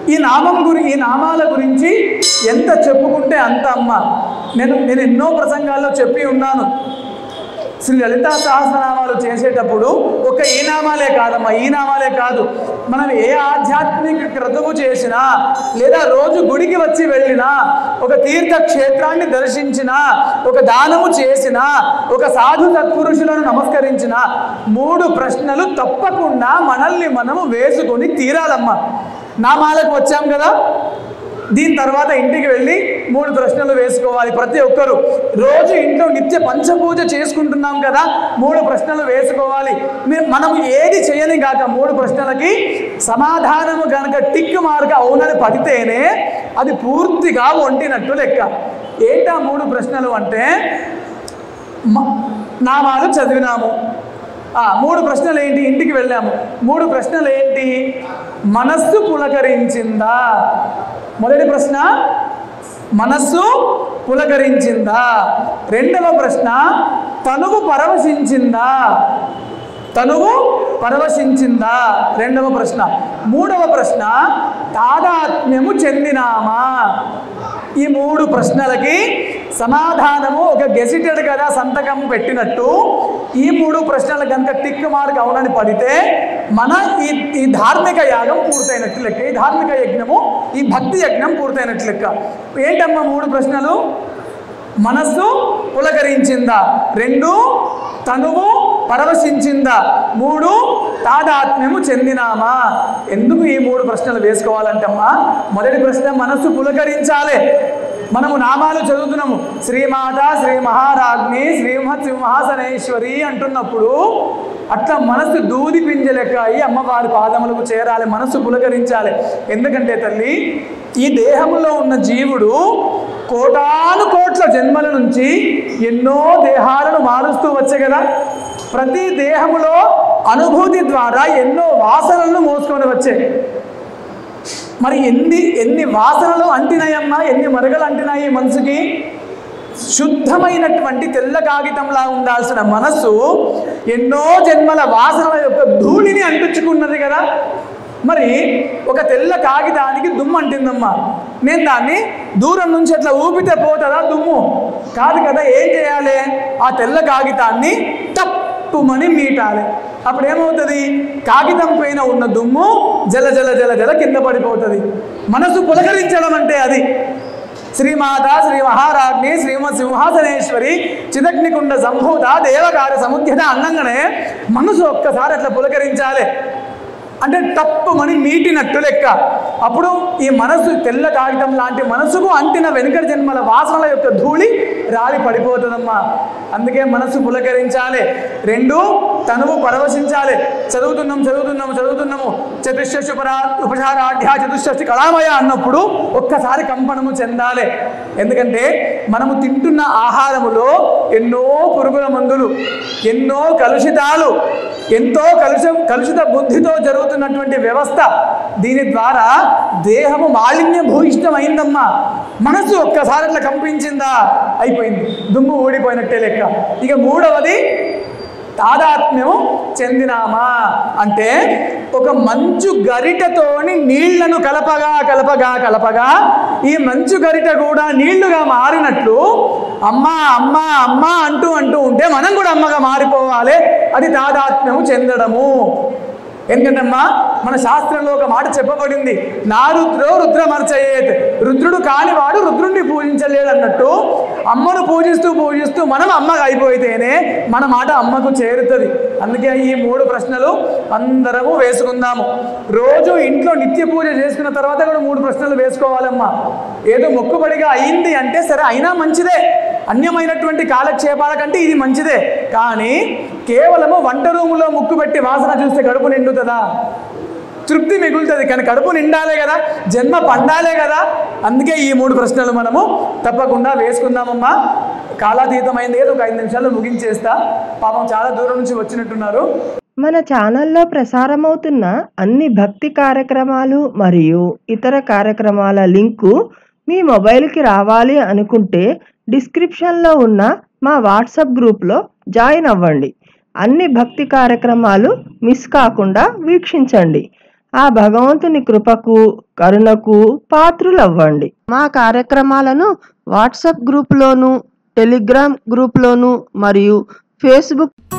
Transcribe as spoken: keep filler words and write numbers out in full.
ఈ నామం గురి ఈ నామాల గురించి ఎంత చెప్పుకుంటే అంత అమ్మ. నేను నేను ఎన్నో ప్రసంగాల్లో చెప్పి ఉన్నాను, శ్రీ లలితా సహస్రనామాలు చేసేటప్పుడు ఒక ఈ నామాలే కాదమ్మా, ఈ నామాలే కాదు, మనం ఏ ఆధ్యాత్మిక క్రతువు చేసినా లేదా రోజు గుడికి వచ్చి వెళ్ళినా, ఒక తీర్థక్షేత్రాన్ని దర్శించినా, ఒక దానము చేసినా, ఒక సాధు సత్పురుషులను నమస్కరించినా మూడు ప్రశ్నలు తప్పకుండా మనల్ని మనము వేసుకొని తీరాలమ్మా. నామాలకు వచ్చాం కదా, దీని తర్వాత ఇంటికి వెళ్ళి మూడు ప్రశ్నలు వేసుకోవాలి. ప్రతి ఒక్కరు రోజు ఇంట్లో నిత్య పంచపూజ చేసుకుంటున్నాం కదా, మూడు ప్రశ్నలు వేసుకోవాలి. మనం ఏది చేయని కాక మూడు ప్రశ్నలకి సమాధానము కనుక టిక్ మార్క్ అవునని పడితేనే అది పూర్తిగా వండినట్టు లెక్క. ఏంటా మూడు ప్రశ్నలు అంటే, నామాలు చదివినాము, మూడు ప్రశ్నలు ఏంటి, ఇంటికి వెళ్ళాము, మూడు ప్రశ్నలు ఏంటి, మనస్సు పులకరించిందా? మొదటి ప్రశ్న మనస్సు పులకరించిందా. రెండవ ప్రశ్న తనువు పరవశించిందా, తనువు పరవశించిందా రెండవ ప్రశ్న. మూడవ ప్రశ్న తాదాత్మ్యము చెందినామా. ఈ మూడు ప్రశ్నలకి సమాధానము ఒక గెజిటెడ్ కదా సంతకం పెట్టినట్టు ఈ మూడు ప్రశ్నలు కనుక టిక్ మార్క్ అవునని పడితే మన ఈ ఈ ధార్మిక యాగం పూర్తయినట్టు లెక్క, ఈ ధార్మిక యజ్ఞము, ఈ భక్తి యజ్ఞం పూర్తయినట్టు లెక్క. ఏంటమ్మా మూడు ప్రశ్నలు? మనస్సు పులకరించిందా, రెండు తనువు పరవశించిందా, మూడు తాదాత్మ్యము చెందినామా. ఎందుకు ఈ మూడు ప్రశ్నలు వేసుకోవాలంటమ్మా? మొదటి ప్రశ్న మనస్సు పులకరించాలి. మనము నామాలు చదువుతున్నాము, శ్రీమాత శ్రీ మహారాజ్ని శ్రీమత్ సింహాసనేశ్వరి అంటున్నప్పుడు అట్లా మనసు దూది పింజలెక్క అయ్యి అమ్మవారి పాదములకు చేరాలి, మనసు పులకరించాలి. ఎందుకంటే తల్లి, ఈ దేహంలో ఉన్న జీవుడు కోటాను కోట్ల జన్మల నుంచి ఎన్నో దేహాలను మారుస్తూ వచ్చే కదా. ప్రతి దేహములో అనుభూతి ద్వారా ఎన్నో వాసనలను మోసుకొని వచ్చే. మరి ఎన్ని ఎన్ని వాసనలు అంటినాయమ్మా, ఎన్ని మరగలు అంటినాయి మనసుకి. శుద్ధమైనటువంటి తెల్ల కాగితంలా ఉండాల్సిన మనస్సు ఎన్నో జన్మల వాసనల యొక్క ధూళిని అంటించుకున్నది కదా. మరి ఒక తెల్ల కాగితానికి దుమ్ము అంటిందమ్మా, నేను దాన్ని దూరం నుంచి అట్లా ఊపితే పోతుందా దుమ్ము? కాదు కదా. ఏం చేయాలి? ఆ తెల్ల కాగితాన్ని తప్పుమని మీటాలి. అప్పుడు ఏమవుతుంది? కాగితం పైన ఉన్న దుమ్ము జల జల జల జల కింద పడిపోతుంది. మనసు పులకరించడం అంటే అది. శ్రీమాత శ్రీ మహారాజ్ని శ్రీమత్ సింహాసనేశ్వరి చిదగ్నికుండ సంభూత దేవకార్య సముద్యత అన్నంగానే మనసు ఒక్కసారి అట్లా పులకరించాలి. అంటే తప్పుమని మీటినట్టు లెక్క. అప్పుడు ఈ మనసు తెల్ల కాగితం లాంటి మనసుకు అంటిన వెనుకటి జన్మల వాసనల యొక్క ధూళి రాలి పడిపోతుందమ్మా. అందుకే మనసు పులకరించాలి. రెండు తనువు పరవశించాలి. చదువుతున్నాము చదువుతున్నాము చదువుతున్నాము చతుషష్టి ఉపరా ఉపచారాఢ్య చతుషష్టి కళామయ అన్నప్పుడు ఒక్కసారి కంపనము చెందాలి. ఎందుకంటే మనము తింటున్న ఆహారములో ఎన్నో పురుగుల మందులు, ఎన్నో కలుషితాలు, ఎంతో కలుష కలుషిత బుద్ధితో జరుగుతున్నటువంటి వ్యవస్థ. దీని ద్వారా దేహము మాలిన్య భూయిష్టమైందమ్మా. మనసు ఒక్కసారి అట్లా కంపించిందా అయిపోయింది, దుమ్ము ఊడిపోయినట్టే లెక్క. ఇక మూడవది తాదాత్మ్యము చెందినామా. అంటే ఒక మంచు గరిటతోని నీళ్లను కలపగా కలపగా కలపగా ఈ మంచు గరిట కూడా నీళ్లుగా మారినట్లు అమ్మా అమ్మా అమ్మా అంటూ అంటూ ఉంటే మనం కూడా అమ్మగా మారిపోవాలి. అది తాదాత్మ్యము చెందడము. ఎందుకంటమ్మా మన శాస్త్రంలో ఒక మాట చెప్పబడింది, నా రుద్రో రుద్రమర్చయేత్, రుద్రుడు కానివాడు రుద్రుడిని పూజించలేడు అన్నట్టు అమ్మను పూజిస్తూ పూజిస్తూ మనం అమ్మగా అయిపోతేనే మన మాట అమ్మకు చేరుతుంది. అందుకే ఈ మూడు ప్రశ్నలు అందరము వేసుకుందాము. రోజు ఇంట్లో నిత్య పూజ చేసుకున్న తర్వాత కూడా మూడు ప్రశ్నలు వేసుకోవాలమ్మా. ఏదో మొక్కుబడిగా అయింది అంటే సరే, అయినా మంచిదే, అన్యమైనటువంటి కాలక్షేపాల కంటే ఇది మంచిదే. కానీ కేవలము వంట రూములో ముక్కు పెట్టి వాసన చూస్తే కడుపు నిండుతుందా? తృప్తి మిగులుతుంది, కానీ కడుపు నిండాలే కదా, జన్మ పండాలే కదా. అందుకే ఈ మూడు ప్రశ్నలు మనము తప్పకుండా వేసుకుందామమ్మా. కాలాతీతమైంది ఏదో ఒక ఐదు నిమిషాల్లో ముగించేస్తా. పాపం చాలా దూరం నుంచి వచ్చినట్టున్నారు. మన ఛానల్లో ప్రసారమవుతున్న అన్ని భక్తి కార్యక్రమాలు మరియు ఇతర కార్యక్రమాల లింకు మీ మొబైల్కి రావాలి అనుకుంటే డిస్క్రిప్షన్లో ఉన్న మా వాట్సాప్ గ్రూప్లో జాయిన్ అవ్వండి. అన్ని భక్తి కార్యక్రమాలు మిస్ కాకుండా వీక్షించండి. ఆ భగవంతుని కృపకు కరుణకు పాత్రులవ్వండి. మా కార్యక్రమాలను వాట్సాప్ గ్రూప్లోను, టెలిగ్రామ్ గ్రూప్లోను మరియు ఫేస్బుక్